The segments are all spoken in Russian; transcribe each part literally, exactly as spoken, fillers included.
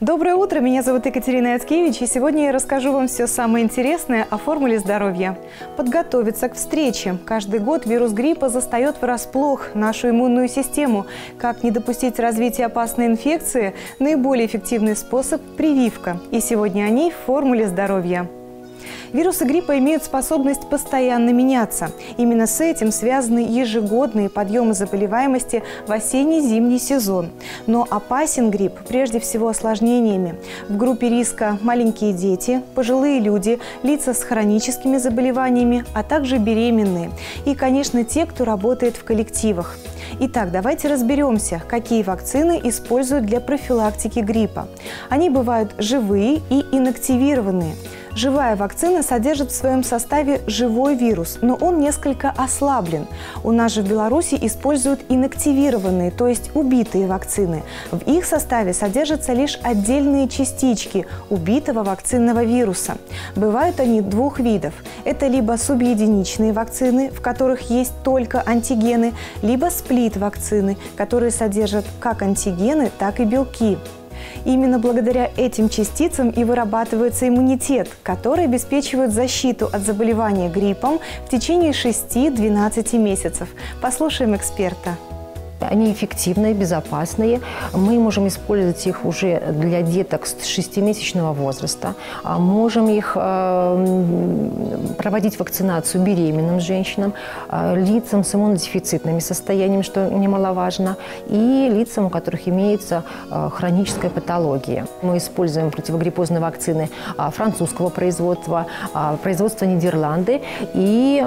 Доброе утро, меня зовут Екатерина Яцкевич, и сегодня я расскажу вам все самое интересное о формуле здоровья. Подготовиться к встрече. Каждый год вирус гриппа застает врасплох нашу иммунную систему. Как не допустить развития опасной инфекции? Наиболее эффективный способ – прививка. И сегодня о ней в формуле здоровья. Вирусы гриппа имеют способность постоянно меняться. Именно с этим связаны ежегодные подъемы заболеваемости в осенне-зимний сезон. Но опасен грипп прежде всего осложнениями. В группе риска маленькие дети, пожилые люди, лица с хроническими заболеваниями, а также беременные. И, конечно, те, кто работает в коллективах. Итак, давайте разберемся, какие вакцины используют для профилактики гриппа. Они бывают живые и инактивированные. Живая вакцина содержит в своем составе живой вирус, но он несколько ослаблен. У нас же в Беларуси используют инактивированные, то есть убитые вакцины. В их составе содержатся лишь отдельные частички убитого вакцинного вируса. Бывают они двух видов. Это либо субъединичные вакцины, в которых есть только антигены, либо сплит-вакцины, которые содержат как антигены, так и белки. Именно благодаря этим частицам и вырабатывается иммунитет, который обеспечивает защиту от заболевания гриппом в течение шести-двенадцати месяцев. Послушаем эксперта. Они эффективные, безопасные. Мы можем использовать их уже для деток с шестимесячного возраста. Можем их проводить вакцинацию беременным женщинам, лицам с иммунодефицитными состояниями, что немаловажно, и лицам, у которых имеется хроническая патология. Мы используем противогриппозные вакцины французского производства, производства Нидерланды, и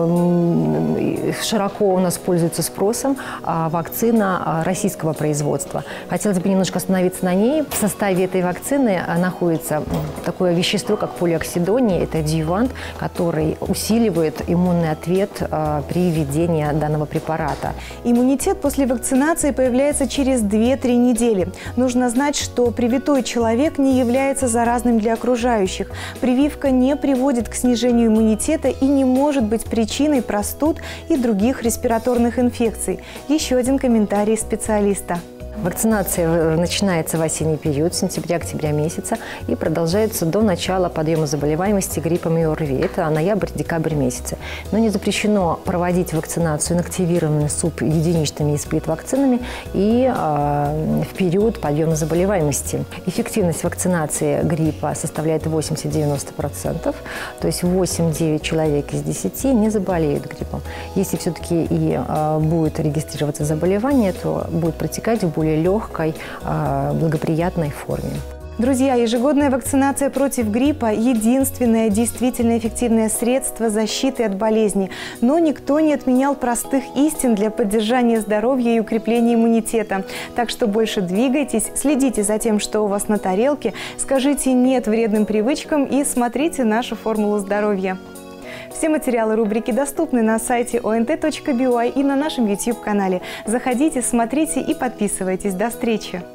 широко у нас пользуется спросом вакцина российского производства. Хотелось бы немножко остановиться на ней. В составе этой вакцины находится такое вещество, как полиоксидония. Это адъювант, который усиливает иммунный ответ при введении данного препарата. Иммунитет после вакцинации появляется через две-три недели. Нужно знать, что привитой человек не является заразным для окружающих. Прививка не приводит к снижению иммунитета и не может быть причиной простуд и других респираторных инфекций. Еще один комментарий специалиста. Вакцинация начинается в осенний период, сентября-октября месяца, и продолжается до начала подъема заболеваемости гриппом и ОРВИ. Это ноябрь-декабрь месяцы. Но не запрещено проводить вакцинацию инактивированными субъединичными и сплит-вакцинами и э, в период подъема заболеваемости. Эффективность вакцинации гриппа составляет восемьдесят-девяносто процентов, то есть восемь-девять человек из десяти не заболеют гриппом. Если все-таки и э, будет регистрироваться заболевание, то будет протекать в более легкой, благоприятной форме. Друзья, ежегодная вакцинация против гриппа – единственное действительно эффективное средство защиты от болезни. Но никто не отменял простых истин для поддержания здоровья и укрепления иммунитета. Так что больше двигайтесь, следите за тем, что у вас на тарелке, скажите «нет» вредным привычкам и смотрите нашу формулу здоровья. Все материалы рубрики доступны на сайте о эн тэ точка би уай и на нашем ютуб-канале. Заходите, смотрите и подписывайтесь. До встречи!